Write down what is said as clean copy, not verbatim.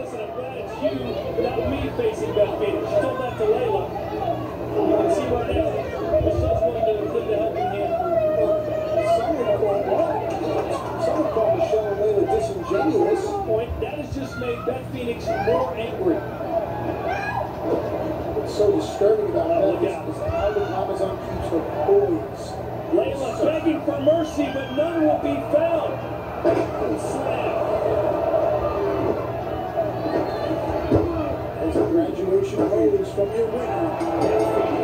listen, I'm glad it's you, not me facing Beth Phoenix. She told that to Layla. You can see right now, Michelle's willing to lend a helping hand. Someone called Michelle and Layla disingenuous. Point, that has just made Beth Phoenix more angry. What's so disturbing about Beth is how the Amazon keeps her poise. Layla begging for mercy, but none will be found. Slam. There's a graduation pose from your winner, Beth Phoenix.